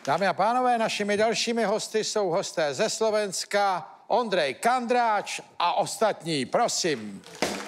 Dámy a pánové, našimi dalšími hosty jsou hosté ze Slovenska, Ondrej Kandráč a ostatní. Prosím.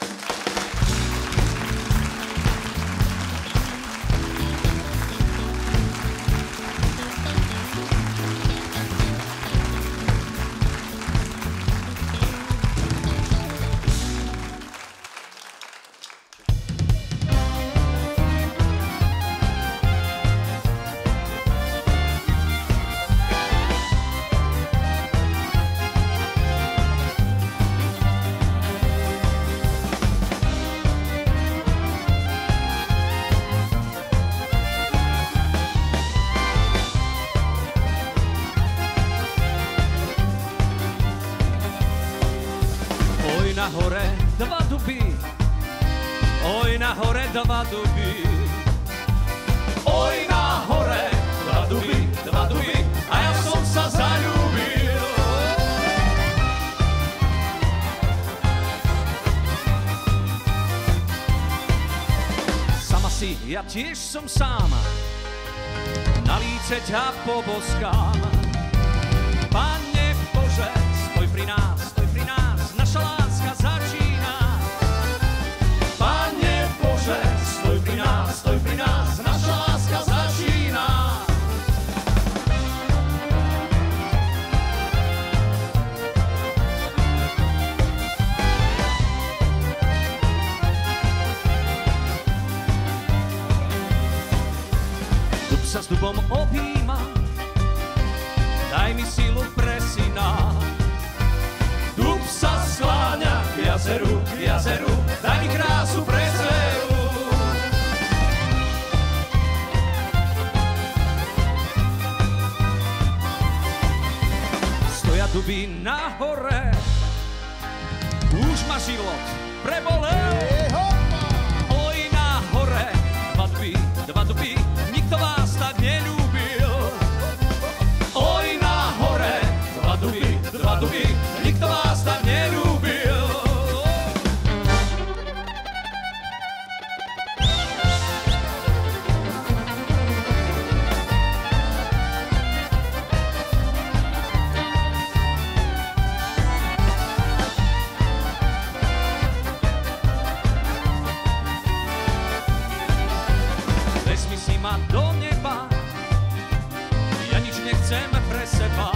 Nahore dva duby, oj nahore dva duby, oj nahore dva duby, a ja som sa zaľúbil. Sama si, ja tiež som sám, na líce ťa poboskám. Pane Bože, stoj pri nás, naša láska začína. Pane Bože, stoj pri nás, naša láska začína. Dub sa s dubom objíma, daj mi silu pre syna. Dub sa skláňa k jazeru, daj mi krásu pre dceru. Stoja duby nahore, už ma život prebolel. Oj nahore, dva duby, nikto vás tak nelúbil. Oj nahore, dva duby, nikto vás tak nelúbil. Vezmi si ma do neba, ja nič nechcem pre seba.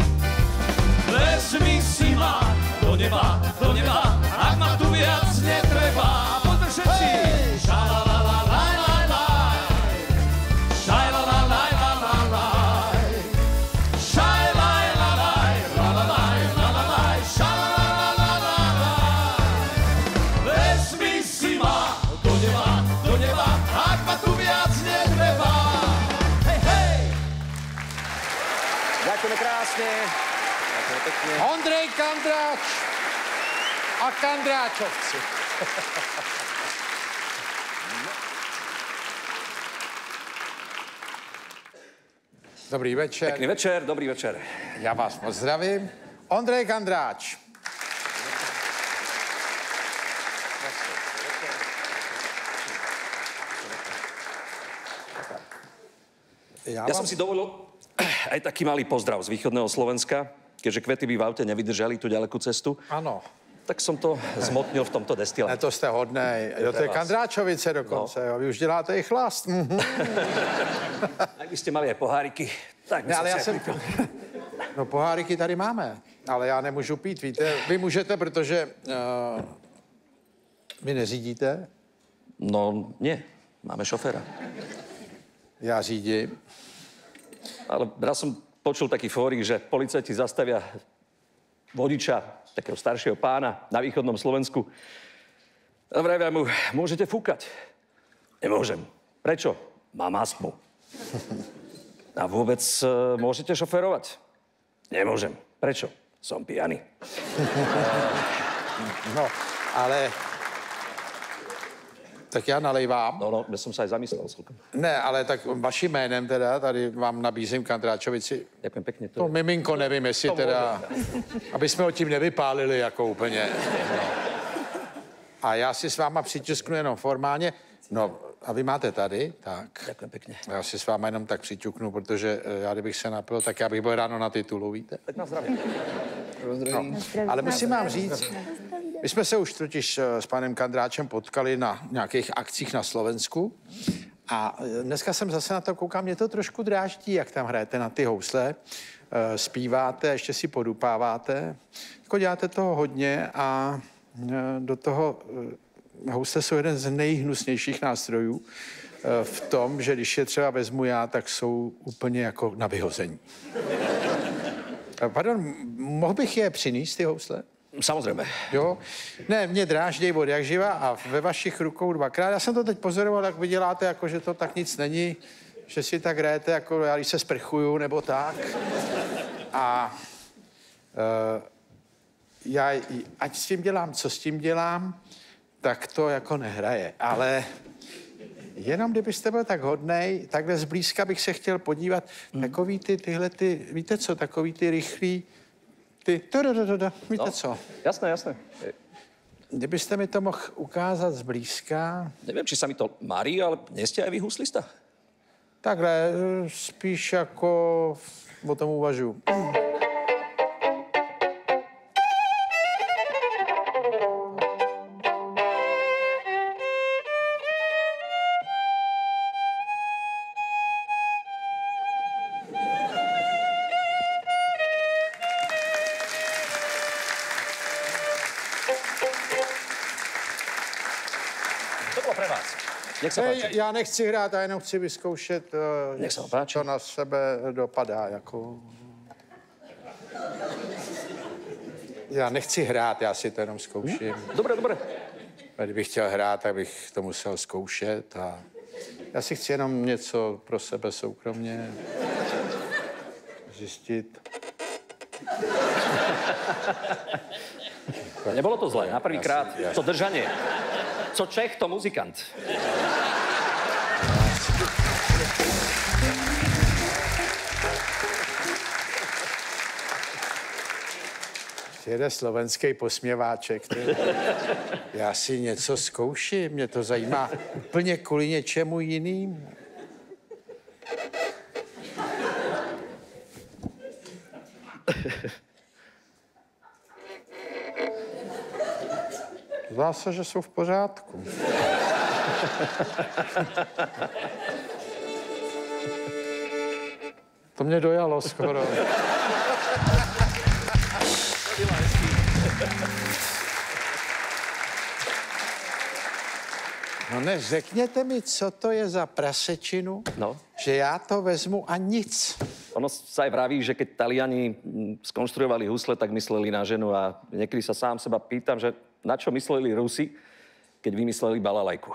Vezmi si ma do neba, ak ma tu viac netreba. Poďme všetci! Šajlalalajlajlaj, šajlalalajlajlaj, šajlajlalaj, lalalaj, šajlalalajlaj. Vezmi si ma do neba, ak ma tu viac netreba. Hej, hej! Ďakujeme krásne. Ondrej Kandráč a Kandráčovci. Dobrý večer. Pekný večer, dobrý večer. Já vás moc zdravím. Ondrej Kandráč. Ja som si dovolil aj taký malý pozdrav z východného Slovenska, keďže kvety by v aute nevydržali tú ďalekú cestu. Ano. Tak som to zmotnil v tomto destilátu. Ne, to jste hodnej. Jo, to je Kandráčovice dokonce. Jo. Vy už děláte i chlast. Ak by ste mali aj poháriky, tak by Ne, som ale si já aj jsem... pripil. No poháriky tady máme, ale já nemůžu pít, víte. Vy můžete, protože vy neřídíte. No nie, máme šoféra. Já řídím. Ale raz som počul taký fórik, že policajti zastavia vodiča, takého staršieho pána na východnom Slovensku. A vravia mu, môžete fúkať? Nemôžem. Prečo? Mám astmu. A vôbec môžete šoferovať? Nemôžem. Prečo? Som pijaný. No, ale... Tak já nalejvám. No, ja som sa aj zamyslel celkom. Ne, ale tak vaším jménem teda, tady vám nabízím Kandráčovici. Ďakujem pekne. To miminko nevím, jestli teda... Aby jsme ho tím nevypálili jako úplně. A já si s váma přitisknu jenom formálně. No, a vy máte tady, tak. Ďakujem pekne. Já si s váma jenom tak přiťuknu, protože já kdybych se napil, tak já bych byl ráno na titulu, víte? Tak na zdravie. No, ale musím vám říct, my jsme se už totiž s panem Kandráčem potkali na nějakých akcích na Slovensku a dneska jsem zase na to koukám, mě to trošku dráždí, jak tam hrajete na ty housle, zpíváte, ještě si podupáváte, jako děláte toho hodně a do toho housle jsou jeden z nejhnusnějších nástrojů v tom, že když je třeba vezmu já, tak jsou úplně jako na vyhození. Pardon, mohl bych je přinést, ty housle? Samozrejme. Jo? Ne, mě drážděj od jak živa a ve vašich rukou dvakrát. Já jsem to teď pozoroval, jak vy děláte, jako že to tak nic není, že si tak hrajete, jako já když se sprchuju, nebo tak. A já, ať s tím dělám, co s tím dělám, tak to jako nehraje. Ale jenom kdybyste byl tak hodnej, takhle zblízka bych se chtěl podívat, takový tyhle, víte co, takový ty rychlý, víte co? Jasné, jasné. Kdybyste mi to mohl ukázat zblízka, Neviem, či sa mi to marí, ale nie ste aj vy huslista? takhle spíš jako o tom uvažuji. To bolo pre vás. Nech sa páči. Já nechci hrát, já jenom chci vyzkoušet, Nech se vám páči. co na sebe dopadá. Jako... Já nechci hrát, já si to jenom zkouším. Dobre, dobre. A kdybych chtěl hrát, tak bych to musel zkoušet. A já si chci jenom něco pro sebe soukromně zjistit. Nebolo to zlé. Na prvýkrát Jasne. to držanie. Co Čech, to muzikant. Jede slovenský posměváček. Já si něco zkouším, mě to zajímá úplně kvůli něčemu jiným. Zdá se, že jsou v pořádku. To mě dojalo skoro. No ne, řekněte mi, co to je za prasečinu, No. že já to vezmu a nic. Ono sa aj vraví, že keď Taliani skonštruovali husle, tak mysleli na ženu a niekedy sa sám seba pýtam, že na čo mysleli Rusi, keď vymysleli balalajku.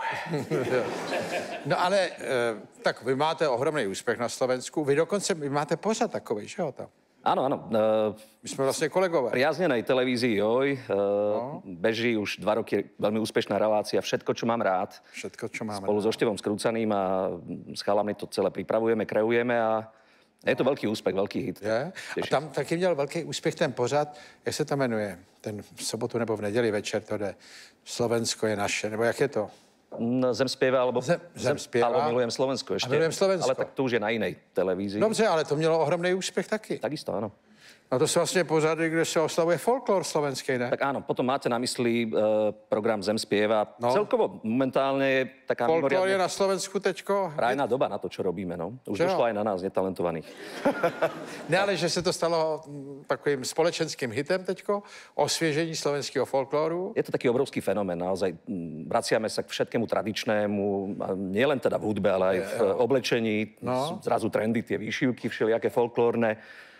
No ale, tak vy máte ohromný úspěch na Slovensku. Vy dokonce, vy máte pořad takový, že jo tam? Áno, áno. My jsme vlastně kolegové. Priaznenej televízii Joj beží už 2 roky veľmi úspešná relácia Všetko, čo mám rád. Všetko, čo máme. Spolu so Števom Skrúcaným a s chalami to celé pripravujeme, kreujeme a je to veľký úspech, veľký hit. Je? A tam taky měl velký úspěch ten pořad, jak se to jmenuje? Ten v sobotu nebo v neděli večer to jde. Slovensko je naše, nebo jak je to? Zem spieva, alebo Zem spieva. alebo Milujem Slovensko ešte. A Milujem Slovensko. Ale tak to už je na inej televízii. Dobře, ale to mělo ohromný úspěch taky. Takisto, áno. No to jsou vlastně pořady, kde se oslavuje folklor slovenský, ne? Tak áno, potom máte na mysli program Zem spieva. No. Celkovo momentálne je taká Folklor je mimoriadne na Slovensku teďko. rajná doba na to, čo robíme. No. Už Čo? došlo aj na nás, netalentovaných. Ne, ale že se to stalo takovým společenským hitem teďko, osvěžení slovenského folkloru. Je to taký obrovský fenomén, naozaj vraciame sa k všetkému tradičnému, a nielen teda v hudbe, ale aj v oblečení. No. Zrazu trendy, tie výšivky všelijaké folklórne.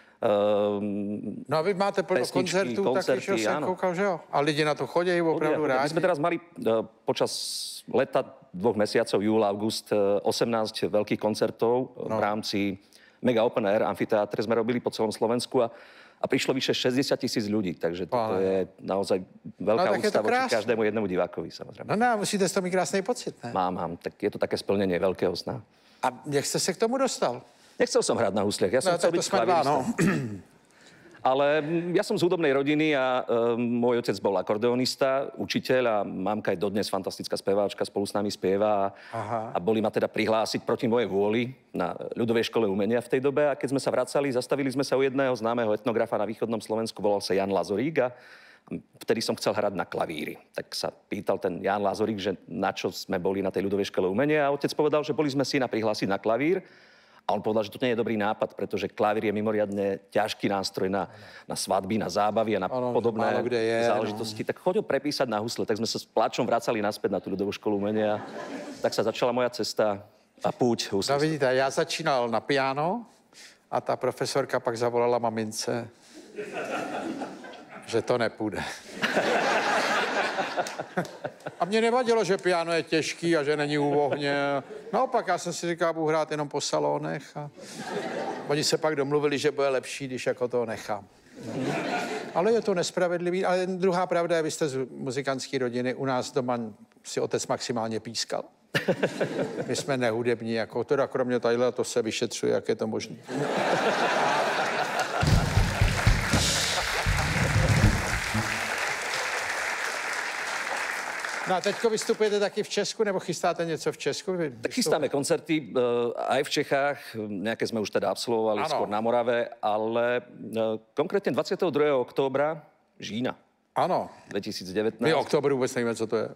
No a vy máte plno Pesničky, koncertů, taky, že jsem áno. koukal, že jo? A lidi na to chodí opravdu My rádi. sme teraz mali počas leta 2 mesiacov, júl, august, 18 veľkých koncertov v rámci Mega Open Air amfiteátre sme robili po celom Slovensku a prišlo vyše 60 000 ľudí, takže toto je naozaj veľká tak je to úcta voči krásne. každému jednému divákovi, samozrejme. No ne, musíte z toho mít krásný pocit, ne? Mám, tak je to také splnenie veľkého sna. A jak jste se k tomu dostal? Nechcel som hrať na husliach, ja som No, chcel tak to byť jsme dva, klavirista. no. Ale ja som z hudobnej rodiny a môj otec bol akordeonista, učiteľ a mamka je dodnes fantastická speváčka, spolu s nami spieva a boli ma teda prihlásiť proti mojej vôli na ľudovej škole umenia v tej dobe a keď sme sa vracali, zastavili sme sa u jedného známeho etnografa na východnom Slovensku, volal sa Jan Lazorík a vtedy som chcel hrať na klavíri. Tak sa pýtal ten Jan Lazorík, že na čo sme boli na tej ľudovej škole umenia a otec povedal, že boli sme si prihlásiť na klavír. A on povedal, že to nie je dobrý nápad, pretože klavír je mimoriadne ťažký nástroj na svadby, na zábavy a na podobné záležitosti. Tak chodil prepísať na husle, tak sme sa s pláčom vracali naspäť na tú ľudovú školu umenia. Tak sa začala moja cesta a púť huslista. No vidíte, já začínal na piano a ta profesorka pak zavolala mamince, že to nepůjde. A mě nevadilo, že piano je těžký a že není u ohně. Naopak, já jsem si říkal, budu hrát jenom po salonech a oni se pak domluvili, že bude lepší, když jako to nechám. Ale je to nespravedlivý. Ale druhá pravda je, vy jste z muzikantské rodiny, u nás doma si otec maximálně pískal. My jsme nehudební, jako teda kromě tadyhle, to se vyšetřuje, jak je to možné. No a teďko vystupujete taky v Česku, nebo chystáte něco v Česku? Tak chystáme koncerty aj v Čechách, nejaké sme už teda absolvovali, skôr na Morave, ale konkrétne 22. októbra Žína. Ano. 2019. My október vůbec nevíme, co to je.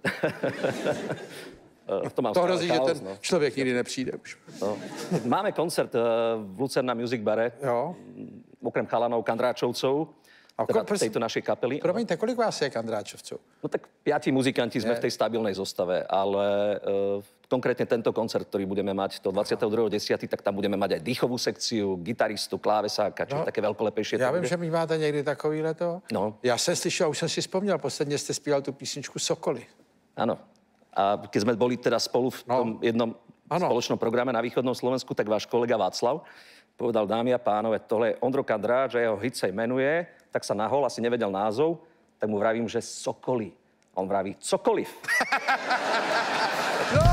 To hrozí, že ten člověk nikdy nepřijde už. No. Máme koncert v Lucerna Music Bare, okrem chalanov Kandráčovcov, teda tejto našej kapely. Promiňte, kolik vás je Kandráčovcov? No tak 5 muzikanti sme v tej stabilnej zostave, ale konkrétne tento koncert, ktorý budeme mať do 22.10., tak tam budeme mať aj dýchovú sekciu, gitaristu, klávesáka, čiže také veľkolepejšie. Já vím, že my máte někdy takovýhle to. No. Já jsem slyšel, už jsem si vzpomněl, posledně jste zpíval tu písničku Sokoly. Áno. A keď sme boli teda spolu v tom jednom spoločnom programe na východnom Slovensku, tak váš kolega Václav povedal, dámy a pánové, tohle je Ondro Kandráč, že jeho hit sa jmenuje, tak sa nahol, asi nevedel názov, tak mu vravím, že Sokoly. A on vraví, cokoliv. No.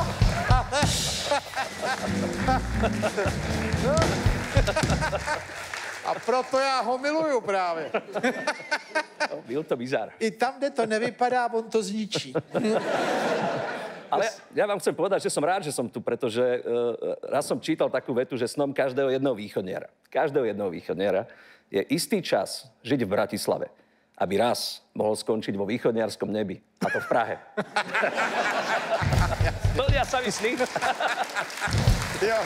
A proto já ho miluju právě. No, byl to bizár. I tam, kde to nevypadá, on to zničí. Ale ja vám chcem povedať, že som rád, že som tu, pretože raz som čítal takú vetu, že snom každého jedného východniara je istý čas žiť v Bratislave, aby raz mohol skončiť vo východniarskom nebi, a to v Prahe. Plnia sa mi sny. Jo.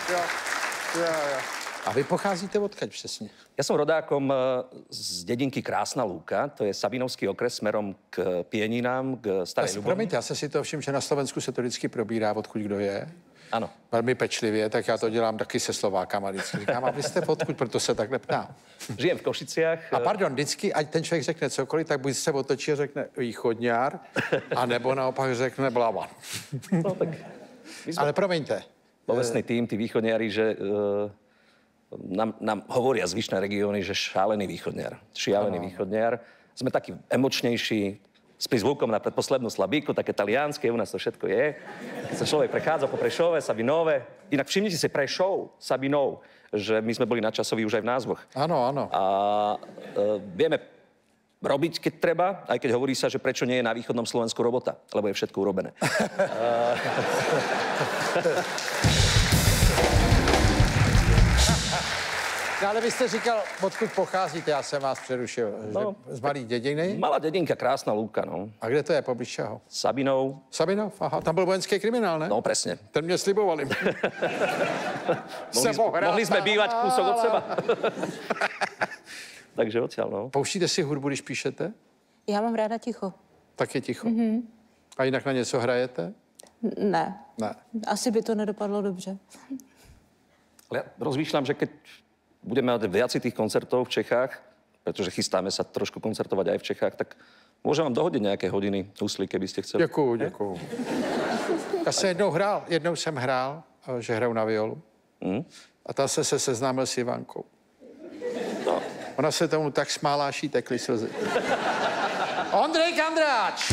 A vy pocházíte odkiaľ přesně? Ja som rodákom z dedinky Krásna Lúka, to je Sabinovský okres smerom k Pieninám, k Starej Ľubovni. Promiňte, já jsem si to všiml, že na Slovensku se to vždycky probírá, odkud kdo je. Ano. Velmi pečlivě, tak já to dělám taky se Slovákama vždycky. Říkám, a vy jste odkud, proto se takhle ptám. Žijem v Košiciach. A pardon, vždycky, ať ten člověk řekne cokoliv, tak buď se otočí a řekne východňár, anebo naopak řekne Blavan. No, tak ale promiňte. Povestný tým, tí východniari, že nám hovoria zvyšné regióny, že šialený východniar. Sme takí emočnejší, s prizvukom na predposlednú slabíku, také talianské, u nás to všetko je. Keď sa človek prechádza po Prešove, Sabinove. Inak všimnite si Prešov, Sabinov, že my sme boli nadčasoví už aj v názvoch. Áno. A vieme robiť, keď treba, aj keď hovorí sa, že prečo nie je na východnom Slovensku robota, lebo je všetko urobené. No, ale vy jste říkal, odkud pocházíte, já jsem vás přerušil. No, z malý dědiny? Malá dedinka, Krásna Lúka, no. A kde to je, poblíž čeho? Sabinov. Sabinov? Aha, tam byl vojenský kriminál, ne? No, presne. Ten mě slibovali. Mohli sme bývať kúsok od seba. Takže odtiaľ, no. Pouštíte si hudbu, když píšete? Já mám ráda ticho. Tak je ticho? Mm-hmm. A jinak na něco hrajete? Ne. Ne. Asi by to nedopadlo dobře. Ale ja rozmýšľam, že keď budeme mať viac tých koncertov v Čechách, pretože chystáme sa trošku koncertovať aj v Čechách, tak môžem vám dohodiť nejaké hodiny husly, keby ste chceli. Děkuju. Já jsem jednou jsem hrál, že hraju na violu. A tam jsem se seznámil s Ivankou. No. Ona se tomu tak smála, až jí tekly slzy. Ondrej Kandráč!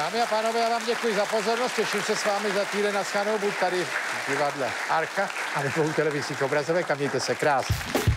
Dámy a pánové, já vám děkuji za pozornost, těším se s vámi za týden na shledanou, buď tady v divadle Archa a nebo u televizních obrazovek a mějte se krásně.